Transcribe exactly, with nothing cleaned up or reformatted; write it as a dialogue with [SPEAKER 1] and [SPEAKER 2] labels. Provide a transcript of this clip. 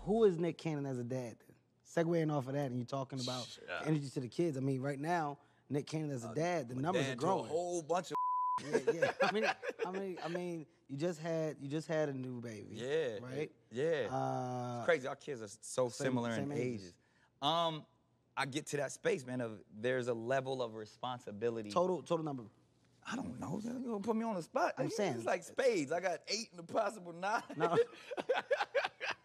[SPEAKER 1] who is Nick Cannon as a dad? Then? Segueing off of that, and you're talking about
[SPEAKER 2] Yeah.
[SPEAKER 1] energy to the kids. I mean, right now, Nick Cannon as a dad, the
[SPEAKER 2] My
[SPEAKER 1] numbers
[SPEAKER 2] dad
[SPEAKER 1] are
[SPEAKER 2] to
[SPEAKER 1] growing.
[SPEAKER 2] a whole bunch of
[SPEAKER 1] yeah, yeah. I mean, I mean, I mean, you just had you just had a new baby.
[SPEAKER 2] yeah,
[SPEAKER 1] Right.
[SPEAKER 2] Yeah,
[SPEAKER 1] Uh,
[SPEAKER 2] it's crazy. Our kids are so
[SPEAKER 1] same-
[SPEAKER 2] similar
[SPEAKER 1] same
[SPEAKER 2] in
[SPEAKER 1] ages.
[SPEAKER 2] ages. Um, I get to that space, man. Of there's a level of responsibility.
[SPEAKER 1] Total total number.
[SPEAKER 2] I don't know. You're gonna put me on the spot.
[SPEAKER 1] I'm
[SPEAKER 2] It's
[SPEAKER 1] saying.
[SPEAKER 2] like spades. I got eight and a possible nine.
[SPEAKER 1] No.